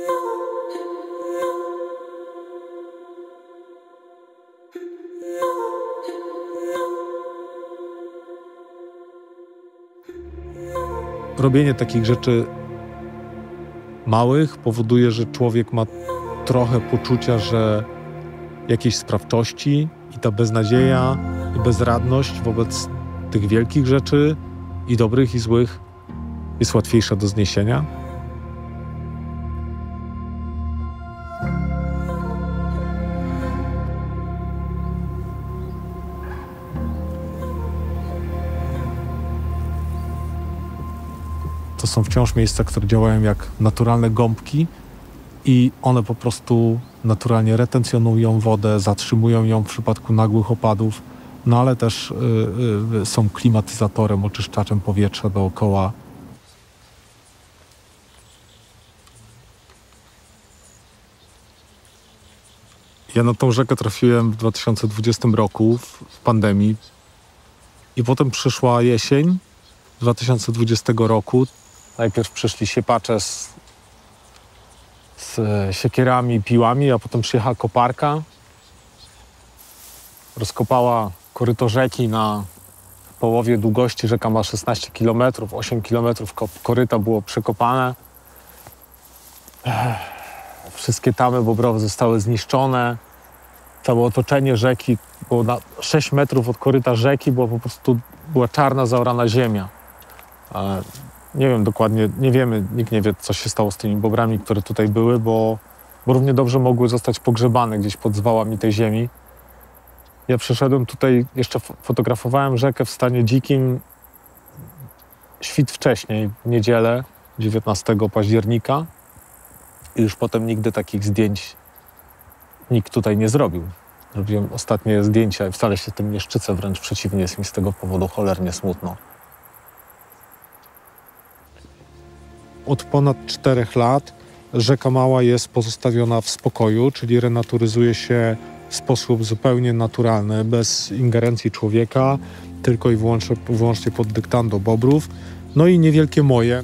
Robienie takich rzeczy małych powoduje, że człowiek ma trochę poczucia, że jakiejś sprawczości i ta beznadzieja i bezradność wobec tych wielkich rzeczy i dobrych i złych jest łatwiejsza do zniesienia. To są wciąż miejsca, które działają jak naturalne gąbki i one po prostu naturalnie retencjonują wodę, zatrzymują ją w przypadku nagłych opadów, no ale też są klimatyzatorem, oczyszczaczem powietrza dookoła. Ja na tą rzekę trafiłem w 2020 roku, w pandemii, i potem przyszła jesień 2020 roku. Najpierw przyszli siepacze z siekierami, piłami, a potem przyjechała koparka. Rozkopała koryto rzeki na połowie długości. Rzeka ma 16 km, 8 km koryta było przekopane. Wszystkie tamy bobrowe zostały zniszczone. Całe otoczenie rzeki było na 6 metrów od koryta rzeki, była czarna, zaorana ziemia. Nie wiem dokładnie, nie wiemy, nikt nie wie, co się stało z tymi bobrami, które tutaj były, bo równie dobrze mogły zostać pogrzebane gdzieś pod zwałami tej ziemi. Ja przyszedłem tutaj, jeszcze fotografowałem rzekę w stanie dzikim świt wcześniej, w niedzielę 19 października i już potem nigdy takich zdjęć nikt tutaj nie zrobił. Robiłem ostatnie zdjęcia i wcale się tym nie szczycę, wręcz przeciwnie, jest mi z tego powodu cholernie smutno. Od ponad 4 lat rzeka Mała jest pozostawiona w spokoju, czyli renaturyzuje się w sposób zupełnie naturalny, bez ingerencji człowieka, tylko i wyłącznie pod dyktando bobrów. No i niewielkie moje.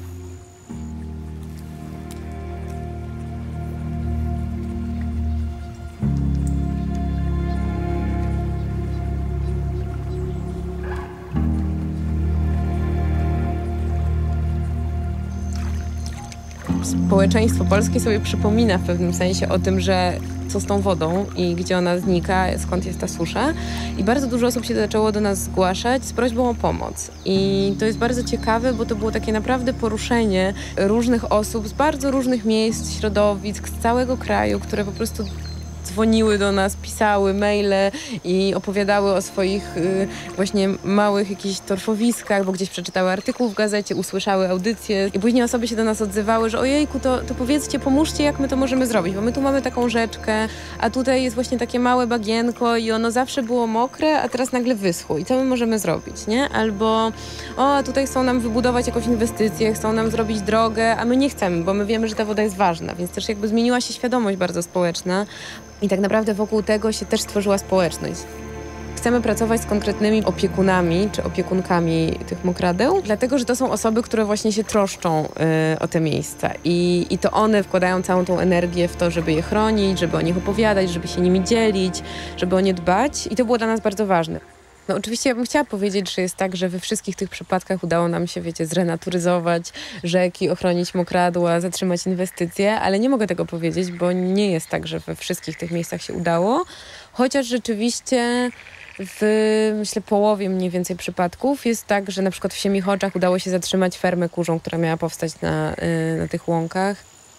Społeczeństwo polskie sobie przypomina w pewnym sensie o tym, że co z tą wodą i gdzie ona znika, skąd jest ta susza. I bardzo dużo osób się zaczęło do nas zgłaszać z prośbą o pomoc. I to jest bardzo ciekawe, bo to było takie naprawdę poruszenie różnych osób z bardzo różnych miejsc, środowisk, z całego kraju, które po prostu dzwoniły do nas, pisały maile i opowiadały o swoich właśnie małych jakichś torfowiskach, bo gdzieś przeczytały artykuł w gazecie, usłyszały audycję i później osoby się do nas odzywały, że ojejku, to powiedzcie, pomóżcie, jak my to możemy zrobić, bo my tu mamy taką rzeczkę, a tutaj jest właśnie takie małe bagienko i ono zawsze było mokre, a teraz nagle wyschło i co my możemy zrobić, nie? Albo a tutaj chcą nam wybudować jakąś inwestycję, chcą nam zrobić drogę, a my nie chcemy, bo my wiemy, że ta woda jest ważna, więc też jakby zmieniła się świadomość bardzo społeczna. I tak naprawdę wokół tego się też stworzyła społeczność. Chcemy pracować z konkretnymi opiekunami czy opiekunkami tych mokradeł, dlatego że to są osoby, które właśnie się troszczą o te miejsca. I to one wkładają całą tą energię w to, żeby je chronić, żeby o nich opowiadać, żeby się nimi dzielić, żeby o nie dbać. I to było dla nas bardzo ważne. No oczywiście ja bym chciała powiedzieć, że jest tak, że we wszystkich tych przypadkach udało nam się, wiecie, zrenaturyzować rzeki, ochronić mokradła, zatrzymać inwestycje, ale nie mogę tego powiedzieć, bo nie jest tak, że we wszystkich tych miejscach się udało, chociaż rzeczywiście w, myślę, połowie mniej więcej przypadków jest tak, że na przykład w Siemichoczach udało się zatrzymać fermę kurzą, która miała powstać na tych łąkach.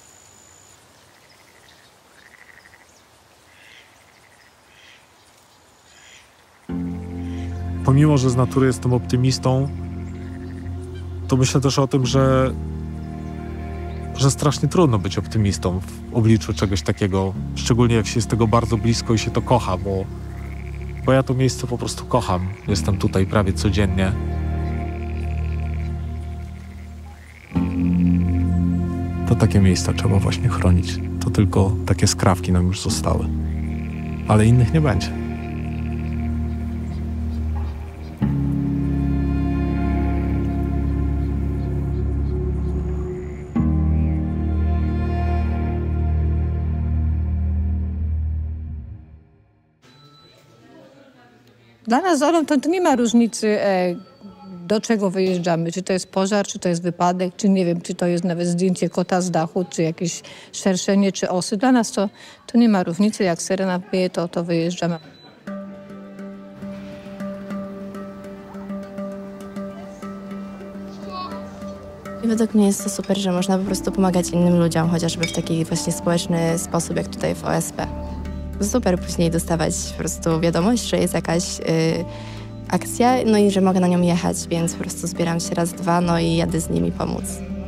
Pomimo, że z natury jestem optymistą, to myślę też o tym, że strasznie trudno być optymistą w obliczu czegoś takiego, szczególnie jak się jest tego bardzo blisko i się to kocha, bo ja to miejsce po prostu kocham. Jestem tutaj prawie codziennie. To takie miejsca trzeba właśnie chronić. To tylko takie skrawki nam już zostały. Ale innych nie będzie. Dla nas z Olą to nie ma różnicy, do czego wyjeżdżamy. Czy to jest pożar, czy to jest wypadek, czy nie wiem, czy to jest nawet zdjęcie kota z dachu, czy jakieś szerszenie, czy osy. Dla nas to nie ma różnicy. Jak syrena wieje, to wyjeżdżamy. Według mnie jest to super, że można po prostu pomagać innym ludziom, chociażby w taki właśnie społeczny sposób, jak tutaj w OSP. Super później dostawać po prostu wiadomość, że jest jakaś akcja, no i że mogę na nią jechać, więc po prostu zbieram się raz, dwa, no i jadę z nimi pomóc.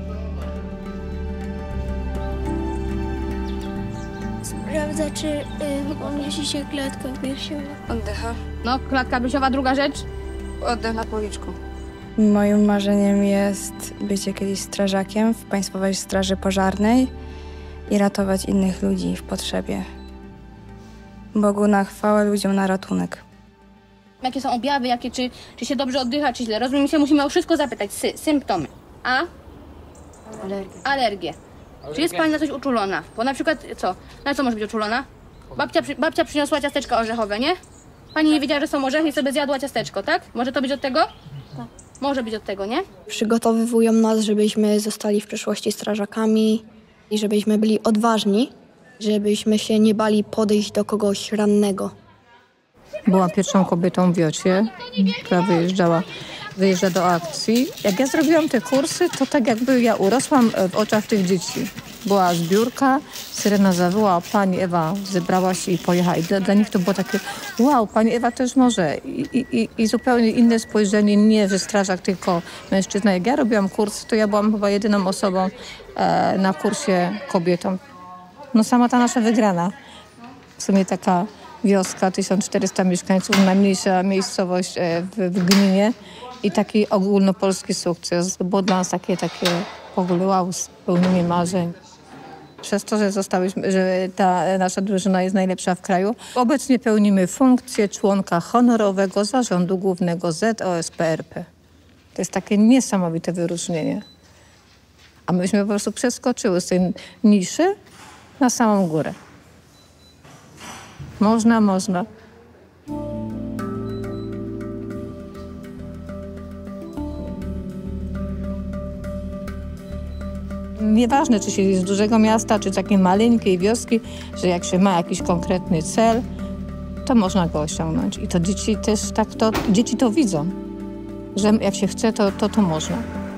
Sprawdza, czy mieści się klatka piersiowa. Oddycha. No, klatka piersiowa, druga rzecz. Oddech na policzku. Moim marzeniem jest bycie kiedyś strażakiem w Państwowej Straży Pożarnej i ratować innych ludzi w potrzebie. Bogu na chwałę, ludziom na ratunek. Jakie są objawy, czy się dobrze oddycha, czy źle. Rozumiem się, musimy o wszystko zapytać. Symptomy. A? Alergie. Czy jest pani na coś uczulona? Bo na przykład co? Na co może być uczulona? Babcia przyniosła ciasteczka orzechowe, nie? Pani nie wiedziała, że są orzechy i sobie zjadła ciasteczko, tak? Może to być od tego? Tak. Może być od tego, nie? Przygotowywują nas, żebyśmy zostali w przyszłości strażakami i żebyśmy byli odważni, żebyśmy się nie bali podejść do kogoś rannego. Byłam pierwszą kobietą w Wiocie, która wyjeżdża do akcji. Jak ja zrobiłam te kursy, to tak jakby ja urosłam w oczach tych dzieci. Była zbiórka, syrena zawołała, pani Ewa zebrała się i pojechała. I dla nich to było takie, wow, pani Ewa też może. I zupełnie inne spojrzenie, nie że strażak, tylko mężczyzna. Jak ja robiłam kursy, to ja byłam chyba jedyną osobą na kursie kobietą. No sama ta nasza wygrana. W sumie taka wioska, 1400 mieszkańców, najmniejsza miejscowość w gminie i taki ogólnopolski sukces. To było dla nas takie w ogóle wow, spełnienie marzeń. Przez to, że że ta nasza drużyna jest najlepsza w kraju. Obecnie pełnimy funkcję członka honorowego Zarządu Głównego ZOSP RP. To jest takie niesamowite wyróżnienie. A myśmy po prostu przeskoczyły z tej niszy na samą górę. Można. Nieważne, czy się jest z dużego miasta, czy z takiej maleńkiej wioski, że jak się ma jakiś konkretny cel, to można go osiągnąć. I to dzieci też dzieci to widzą, że jak się chce, to można.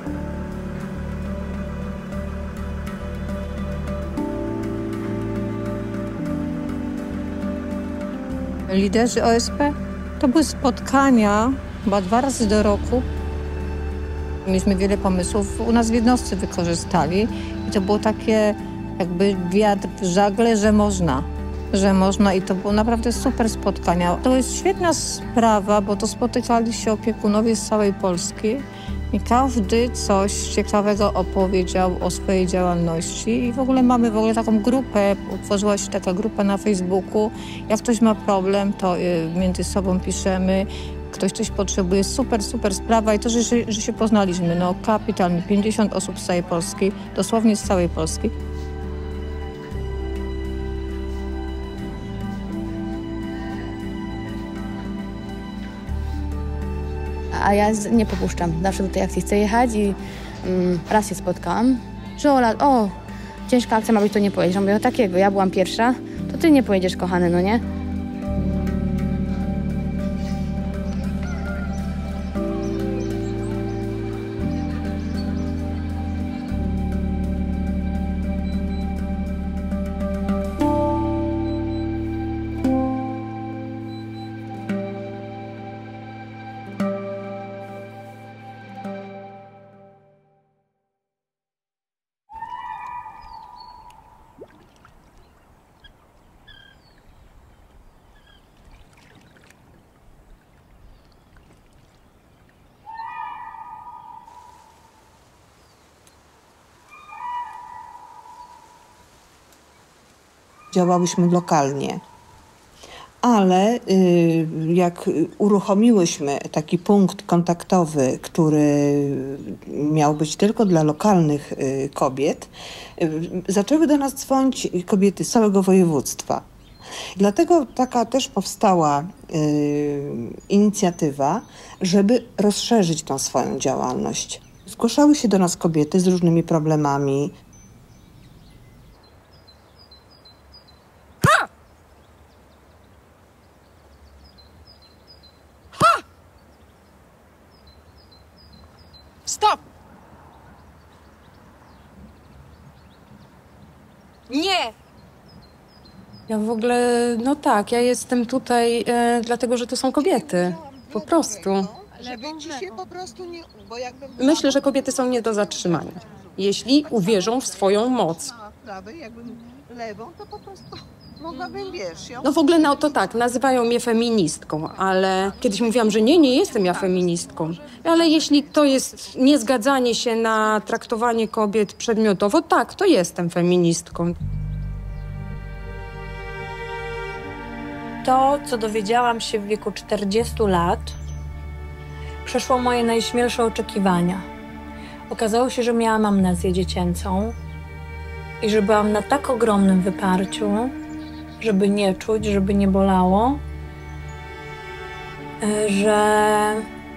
Liderzy OSP to były spotkania chyba 2 razy do roku. Mieliśmy wiele pomysłów, u nas w jednostce wykorzystali i to było takie jakby wiatr w żagle, że można i to było naprawdę super spotkania. To jest świetna sprawa, bo to spotykali się opiekunowie z całej Polski i każdy coś ciekawego opowiedział o swojej działalności i w ogóle mamy taką grupę, utworzyła się taka grupa na Facebooku. Jak ktoś ma problem, to między sobą piszemy. Ktoś coś potrzebuje, super sprawa i to, że się poznaliśmy, no kapitalnie, 50 osób z całej Polski, dosłownie z całej Polski. A ja nie popuszczam, zawsze do tej akcji chcę jechać i raz się spotkałam, że Ola, ciężka akcja ma być, to nie pojedziesz. Mówię, takiego, ja byłam pierwsza, to ty nie pojedziesz, kochany, no nie? Działałyśmy lokalnie. Ale jak uruchomiłyśmy taki punkt kontaktowy, który miał być tylko dla lokalnych kobiet, zaczęły do nas dzwonić kobiety z całego województwa. Dlatego taka też powstała inicjatywa, żeby rozszerzyć tą swoją działalność. Zgłaszały się do nas kobiety z różnymi problemami. Stop! Nie! Ja w ogóle, no tak, ja jestem tutaj dlatego, że to są kobiety. Po prostu. Żeby ci się po prostu nie... Bo jakbym Myślę, że kobiety są nie do zatrzymania, jeśli uwierzą w swoją moc. prawej, jakbym lewą, to po prostu mogłabym, wiesz... No w ogóle no to tak, nazywają mnie feministką, ale kiedyś mówiłam, że nie jestem ja feministką. Ale jeśli to jest niezgadzanie się na traktowanie kobiet przedmiotowo, tak, to jestem feministką. To, co dowiedziałam się w wieku 40 lat, przeszło moje najśmielsze oczekiwania. Okazało się, że miałam amnezję dziecięcą i że byłam na tak ogromnym wyparciu, żeby nie czuć, żeby nie bolało, że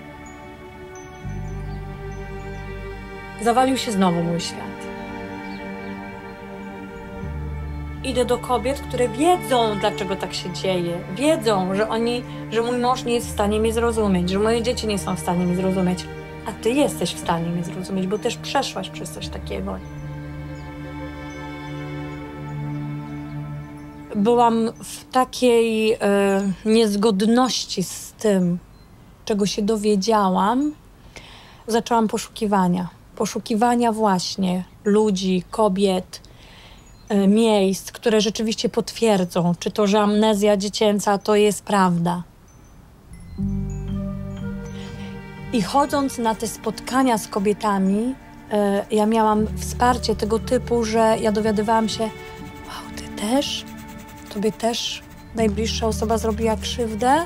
zawalił się znowu mój świat. Idę do kobiet, które wiedzą, dlaczego tak się dzieje. Wiedzą, że mój mąż nie jest w stanie mnie zrozumieć, że moje dzieci nie są w stanie mnie zrozumieć. A ty jesteś w stanie mnie zrozumieć, bo też przeszłaś przez coś takiego. Byłam w takiej niezgodności z tym, czego się dowiedziałam. Zaczęłam poszukiwania właśnie ludzi, kobiet, miejsc, które rzeczywiście potwierdzą, czy to, że amnezja dziecięca to jest prawda. I chodząc na te spotkania z kobietami, ja miałam wsparcie tego typu, że ja dowiadywałam się, wow, ty też? Tobie też najbliższa osoba zrobiła krzywdę?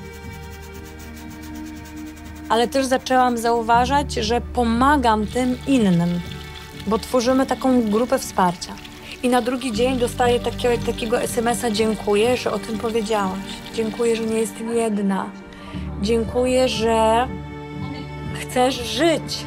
Ale też zaczęłam zauważać, że pomagam tym innym, bo tworzymy taką grupę wsparcia. I na drugi dzień dostaję takiego SMS-a: dziękuję, że o tym powiedziałaś. Dziękuję, że nie jestem jedna. Dziękuję, że chcesz żyć.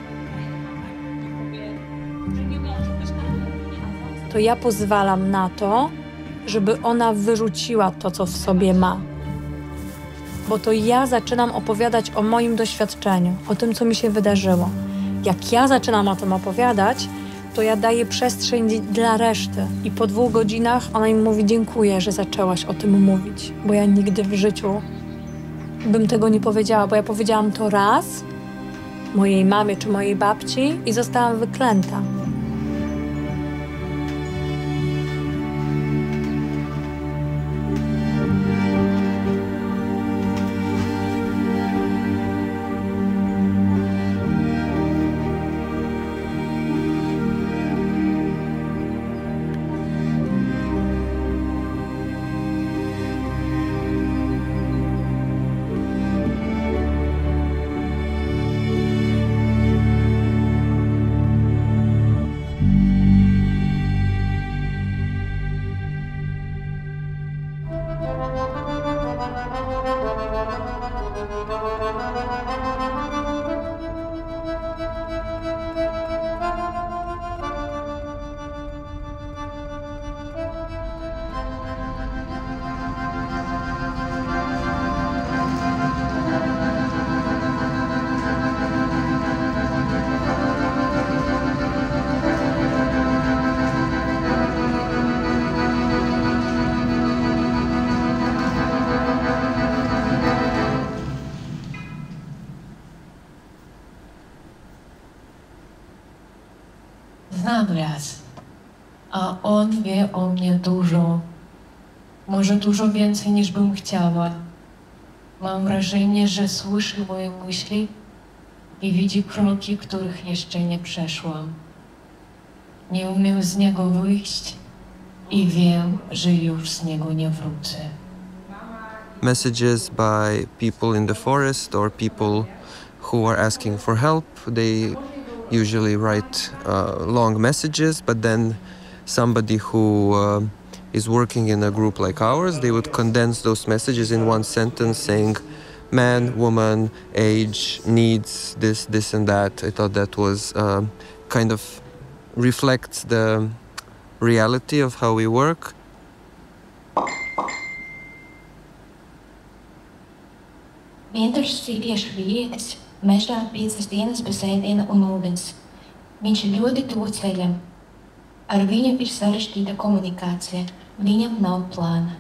To ja pozwalam na to, żeby ona wyrzuciła to, co w sobie ma. Bo to ja zaczynam opowiadać o moim doświadczeniu, o tym, co mi się wydarzyło. Jak ja zaczynam o tym opowiadać, to ja daję przestrzeń dla reszty. I po 2 godzinach ona mi mówi: dziękuję, że zaczęłaś o tym mówić, bo ja nigdy w życiu bym tego nie powiedziała, bo ja powiedziałam to raz mojej mamie czy mojej babci i zostałam wyklęta. Znam raz, a on wie o mnie dużo. Może dużo więcej, niż bym chciała. Mam wrażenie, że słyszy moje myśli i widzi kroki, których jeszcze nie przeszłam. Nie umiem z niego wyjść i wiem, że już z niego nie wrócę. Messages by people in the forest or people who are asking for help. They usually write long messages, but then somebody who is working in a group like ours, they would condense those messages in one sentence saying man, woman, age, needs, this and that. I thought that was kind of reflects the reality of how we work. Vienturs ir tieši vīrietis, mežā 5 dienas bez ēdiena un ūdens. Viņš ir ļoti tuvu ceļam. Ar viņu ir sarežģīta komunikācija. Viņam nav plāna.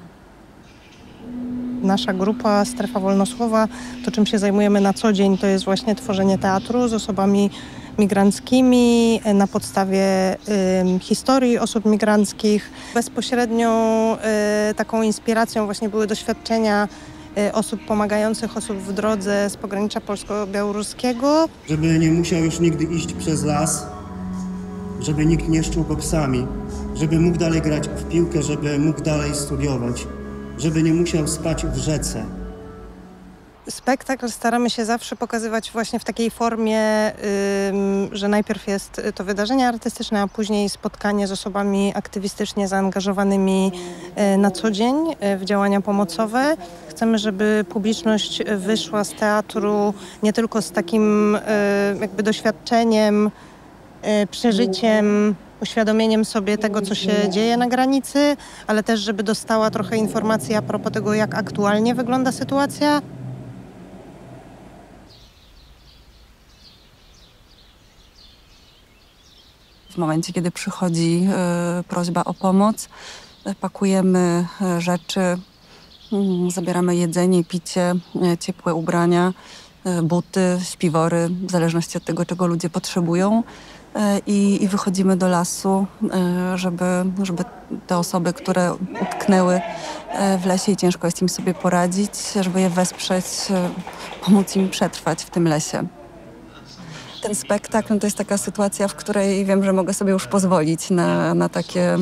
Nasza grupa Strefa Wolnosłowa, to czym się zajmujemy na co dzień, to jest właśnie tworzenie teatru z osobami migranckimi na podstawie historii osób migranckich. Bezpośrednią taką inspiracją właśnie były doświadczenia osób pomagających, osób w drodze z pogranicza polsko-białoruskiego. Żeby nie musiał już nigdy iść przez las, żeby nikt nie szczuł go psami, żeby mógł dalej grać w piłkę, żeby mógł dalej studiować, żeby nie musiał spać w rzece. Spektakl staramy się zawsze pokazywać właśnie w takiej formie, że najpierw jest to wydarzenie artystyczne, a później spotkanie z osobami aktywistycznie zaangażowanymi na co dzień w działania pomocowe. Chcemy, żeby publiczność wyszła z teatru nie tylko z takim jakby doświadczeniem, przeżyciem, uświadomieniem sobie tego, co się dzieje na granicy, ale też, żeby dostała trochę informacji a propos tego, jak aktualnie wygląda sytuacja. W momencie, kiedy przychodzi prośba o pomoc, pakujemy rzeczy, zabieramy jedzenie, picie, ciepłe ubrania, buty, śpiwory, w zależności od tego, czego ludzie potrzebują. I wychodzimy do lasu, żeby te osoby, które utknęły w lesie i ciężko jest im sobie poradzić, żeby je wesprzeć, pomóc im przetrwać w tym lesie. Ten spektakl to jest taka sytuacja, w której wiem, że mogę sobie już pozwolić na takie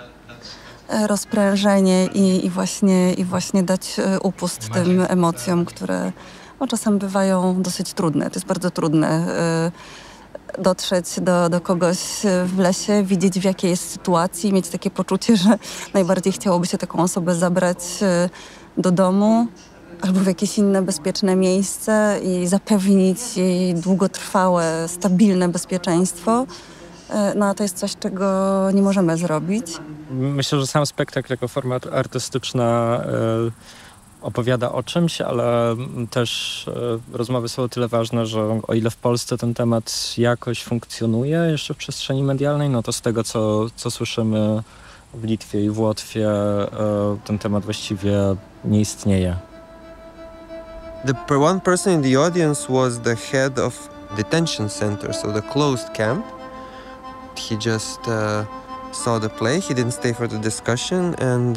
rozprężenie i właśnie dać upust tym emocjom, które czasem bywają dosyć trudne. To jest bardzo trudne dotrzeć do kogoś w lesie, widzieć w jakiej jest sytuacji, mieć takie poczucie, że najbardziej chciałoby się taką osobę zabrać do domu albo w jakieś inne bezpieczne miejsce i zapewnić jej długotrwałe, stabilne bezpieczeństwo. No a to jest coś, czego nie możemy zrobić. Myślę, że sam spektakl jako forma artystyczna opowiada o czymś, ale też rozmowy są o tyle ważne, że o ile w Polsce ten temat jakoś funkcjonuje jeszcze w przestrzeni medialnej, no to z tego, co słyszymy w Litwie i w Łotwie, ten temat właściwie nie istnieje. The one person in the audience was the head of detention center, so the closed camp. He just saw the play. He didn't stay for the discussion, and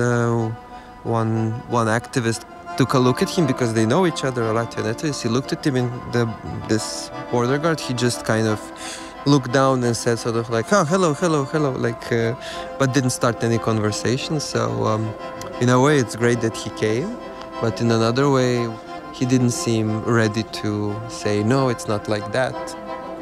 one activist took a look at him because they know each other, Latvian activists. He looked at him, and this border guard, he just kind of looked down and said sort of like, oh, hello, like, but didn't start any conversation. So in a way, it's great that he came, but in another way, he didn't seem ready to say, no, it's not like that.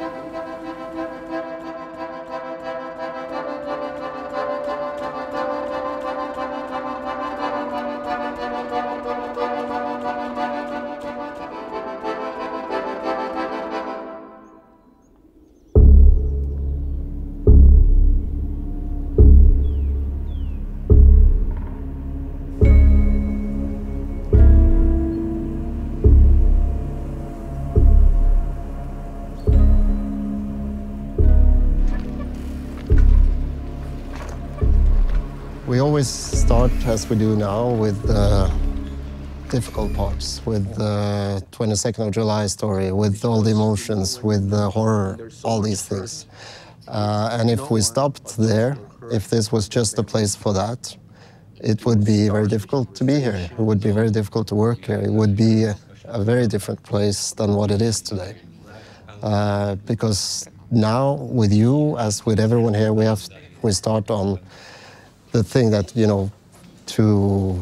We always start, as we do now, with the difficult parts, with the 22nd of July story, with all the emotions, with the horror, all these things. And if we stopped there, if this was just a place for that, it would be very difficult to be here. It would be very difficult to work here. It would be a very different place than what it is today. Because now, with you, as with everyone here, we start on the thing that, you know, to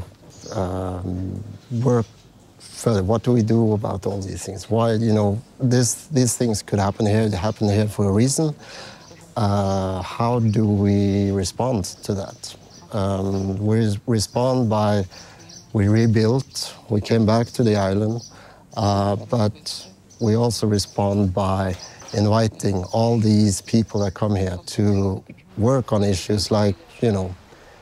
work further. What do we do about all these things? Why, you know, these things could happen here. They happen here for a reason. How do we respond to that? We respond by, we rebuilt, we came back to the island, but we also respond by inviting all these people that come here to work on issues like, you know,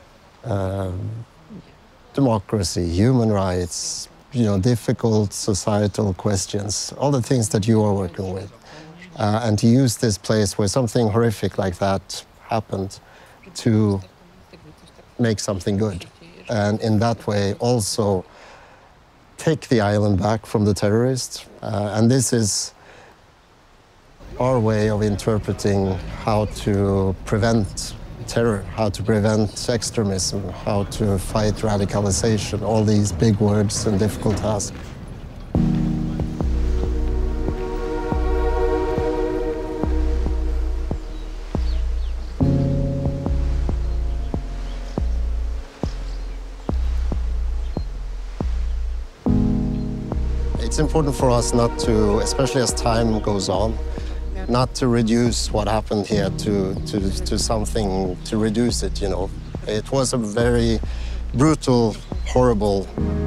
democracy, human rights, you know, difficult societal questions, all the things that you are working with. And to use this place where something horrific like that happened to make something good. And in that way also take the island back from the terrorists. And this is our way of interpreting how to prevent terror, how to prevent extremism, how to fight radicalization, all these big words and difficult tasks. It's important for us not to, especially as time goes on, not to reduce what happened here to something, to reduce it, you know. It was a very brutal, horrible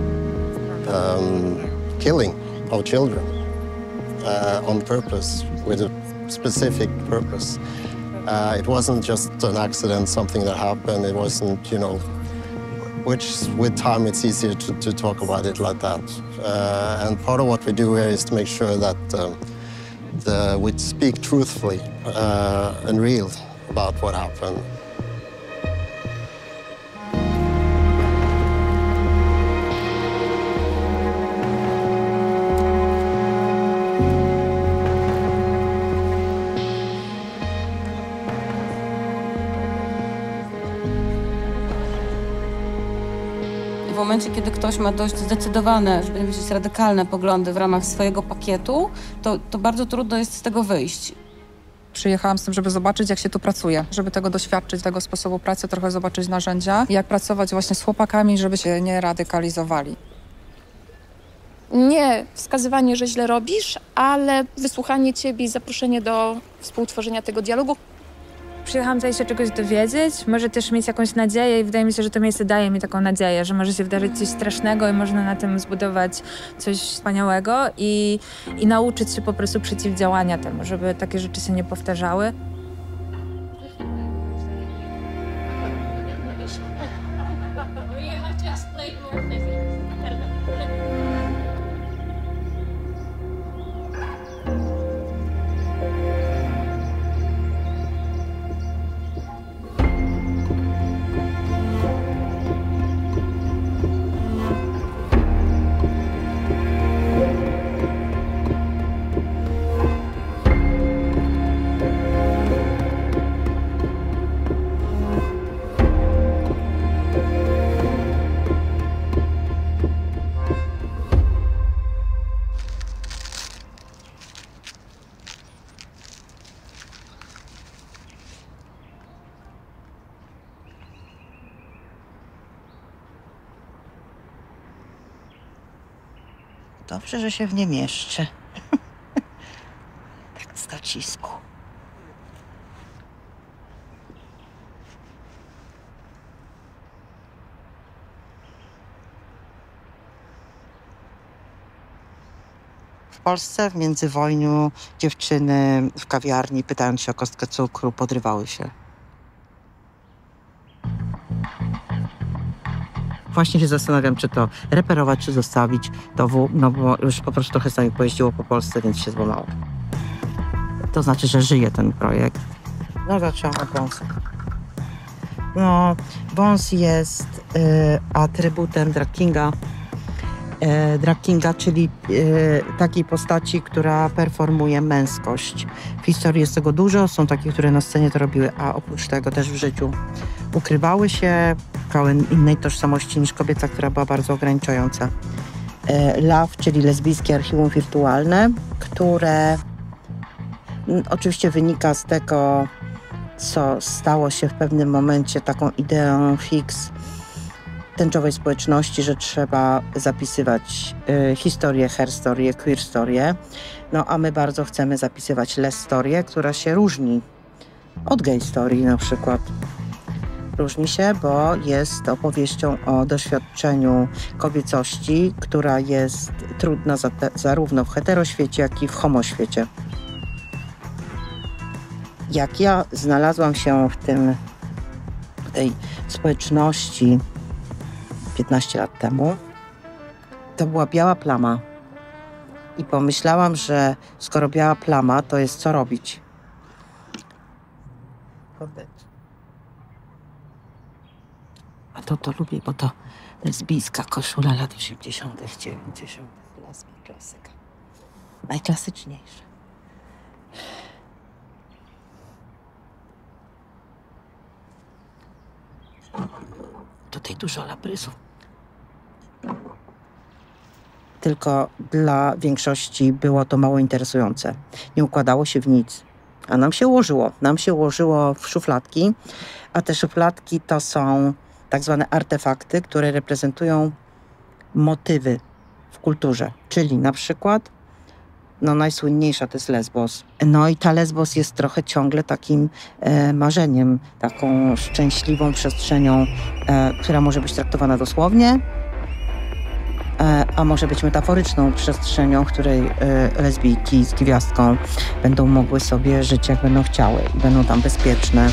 killing of children on purpose, with a specific purpose. It wasn't just an accident, something that happened. It wasn't, you know, which with time it's easier to talk about it like that. And part of what we do here is to make sure that we speak truthfully and real about what happened. W momencie, kiedy ktoś ma dość zdecydowane, żeby nie powiedzieć radykalne poglądy w ramach swojego pakietu, to bardzo trudno jest z tego wyjść. Przyjechałam z tym, żeby zobaczyć, jak się tu pracuje, żeby tego doświadczyć, tego sposobu pracy, trochę zobaczyć narzędzia, jak pracować właśnie z chłopakami, żeby się nie radykalizowali. Nie wskazywanie, że źle robisz, ale wysłuchanie ciebie i zaproszenie do współtworzenia tego dialogu. Przyjechałam tutaj się czegoś dowiedzieć, może też mieć jakąś nadzieję i wydaje mi się, że to miejsce daje mi taką nadzieję, że może się wydarzyć coś strasznego i można na tym zbudować coś wspaniałego i nauczyć się po prostu przeciwdziałania temu, żeby takie rzeczy się nie powtarzały. Dobrze, że się w nie mieszczę. Tak z docisku. W Polsce w międzywojniu dziewczyny w kawiarni, pytając się o kostkę cukru, podrywały się. Właśnie się zastanawiam, czy to reperować, czy zostawić to no bo już po prostu trochę sobie pojeździło po Polsce, więc się złamało. To znaczy, że żyje ten projekt. No zaczęłam od wąsu. No, wąs jest atrybutem drag kinga. Drag kinga, czyli takiej postaci, która performuje męskość. W historii jest tego dużo, są takie, które na scenie to robiły, a oprócz tego też w życiu ukrywały się, szukały innej tożsamości niż kobieta, która była bardzo ograniczająca. LAW, czyli lesbijskie archiwum wirtualne, które oczywiście wynika z tego, co stało się w pewnym momencie taką ideą fix tęczowej społeczności, że trzeba zapisywać historię, herstoryę, queerstorię. No a my bardzo chcemy zapisywać lestorię, która się różni od gay story na przykład. Różni się, bo jest opowieścią o doświadczeniu kobiecości, która jest trudna zarówno w heteroświecie, jak i w homoświecie. Jak ja znalazłam się w tej społeczności 15 lat temu, to była biała plama. I pomyślałam, że skoro biała plama, to jest co robić. A to lubię, bo to lesbijska koszula lat 80., 90. Lesbi klasyka. Najklasyczniejsza. Tutaj dużo labrysów. Tylko dla większości było to mało interesujące. Nie układało się w nic. A nam się ułożyło. Nam się ułożyło w szufladki, a te szufladki to są tak zwane artefakty, które reprezentują motywy w kulturze. Czyli na przykład, najsłynniejsza to jest Lesbos. No i ta Lesbos jest trochę ciągle takim marzeniem, taką szczęśliwą przestrzenią, która może być traktowana dosłownie, a może być metaforyczną przestrzenią, w której lesbijki z gwiazdką będą mogły sobie żyć jak będą chciały i będą tam bezpieczne.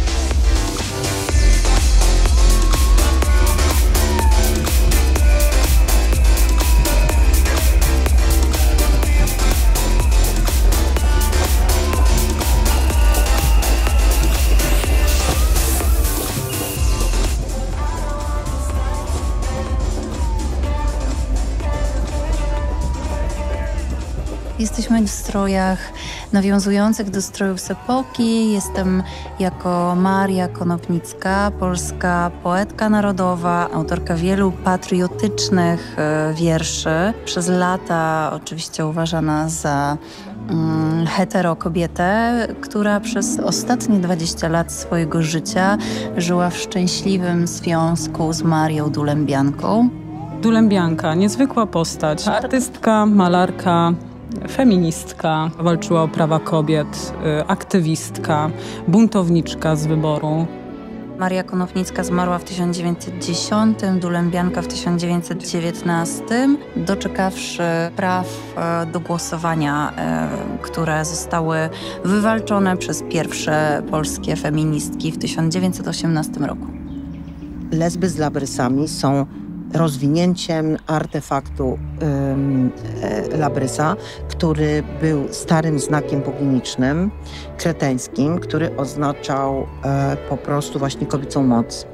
Jesteśmy w strojach nawiązujących do strojów z epoki. Jestem jako Maria Konopnicka, polska poetka narodowa, autorka wielu patriotycznych wierszy. Przez lata oczywiście uważana za hetero kobietę, która przez ostatnie 20 lat swojego życia żyła w szczęśliwym związku z Marią Dulębianką. Dulębianka, niezwykła postać, artystka, malarka, feministka, walczyła o prawa kobiet, aktywistka, buntowniczka z wyboru. Maria Konopnicka zmarła w 1910, Dulębianka w 1919, doczekawszy praw do głosowania, które zostały wywalczone przez pierwsze polskie feministki w 1918 roku. Lesby z labrysami są rozwinięciem artefaktu labrysa, który był starym znakiem boginicznym, kreteńskim, który oznaczał po prostu właśnie kobiecą moc.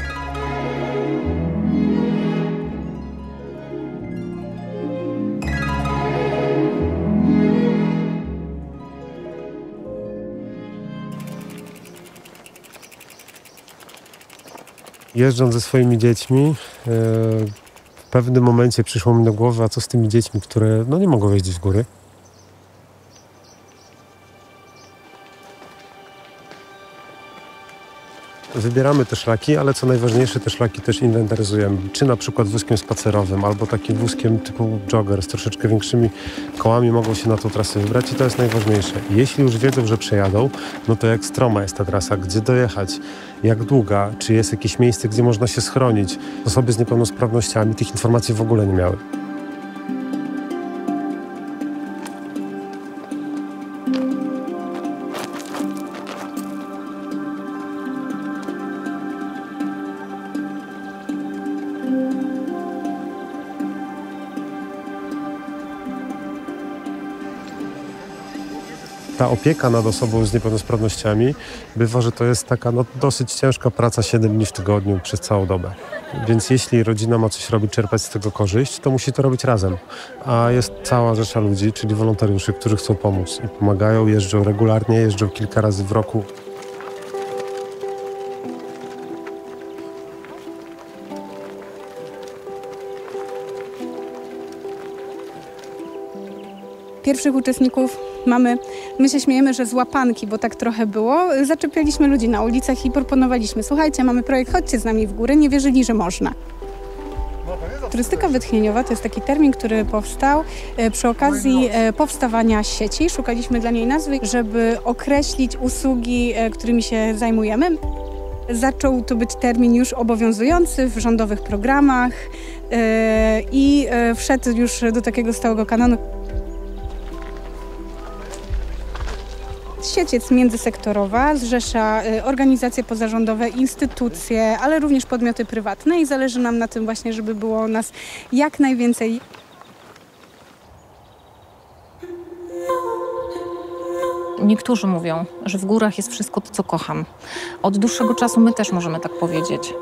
Jeżdżąc ze swoimi dziećmi, w pewnym momencie przyszło mi do głowy, a co z tymi dziećmi, które nie mogą wejść z góry. Wybieramy te szlaki, ale co najważniejsze, te szlaki też inwentaryzujemy. Czy na przykład wózkiem spacerowym, albo takim wózkiem typu jogger z troszeczkę większymi kołami mogą się na tą trasę wybrać i to jest najważniejsze. Jeśli już wiedzą, że przejadą, no to jak stroma jest ta trasa, gdzie dojechać, jak długa, czy jest jakieś miejsce, gdzie można się schronić. Osoby z niepełnosprawnościami tych informacji w ogóle nie miały. Ta opieka nad osobą z niepełnosprawnościami bywa, że to jest taka dosyć ciężka praca 7 dni w tygodniu przez całą dobę. Więc jeśli rodzina ma coś robić, czerpać z tego korzyść, to musi to robić razem. A jest cała rzesza ludzi, czyli wolontariuszy, którzy chcą pomóc i pomagają, jeżdżą regularnie, jeżdżą kilka razy w roku. Pierwszych uczestników mamy, my się śmiejemy, że z łapanki, bo tak trochę było. Zaczepialiśmy ludzi na ulicach i proponowaliśmy: słuchajcie, mamy projekt, chodźcie z nami w górę. Nie wierzyli, że można. Turystyka wytchnieniowa to jest taki termin, który powstał przy okazji powstawania sieci. Szukaliśmy dla niej nazwy, żeby określić usługi, którymi się zajmujemy. Zaczął to być termin już obowiązujący w rządowych programach i wszedł już do takiego stałego kanonu. Sieć jest międzysektorowa, zrzesza organizacje pozarządowe, instytucje, ale również podmioty prywatne i zależy nam na tym właśnie, żeby było nas jak najwięcej. Niektórzy mówią, że w górach jest wszystko to, co kocham. Od dłuższego czasu my też możemy tak powiedzieć.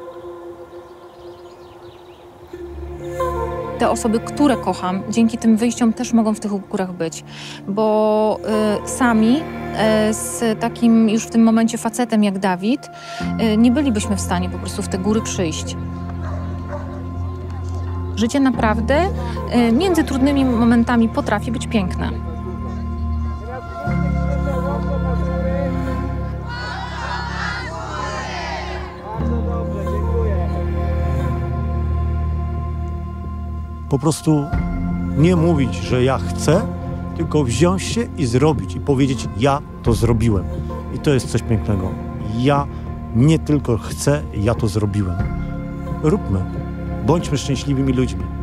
Te osoby, które kocham, dzięki tym wyjściom też mogą w tych górach być, bo sami z takim już w tym momencie facetem jak Dawid nie bylibyśmy w stanie po prostu w te góry przyjść. Życie naprawdę między trudnymi momentami potrafi być piękne. Po prostu nie mówić, że ja chcę, tylko wziąć się i zrobić i powiedzieć, ja to zrobiłem. I to jest coś pięknego. Ja nie tylko chcę, ja to zrobiłem. Róbmy. Bądźmy szczęśliwymi ludźmi.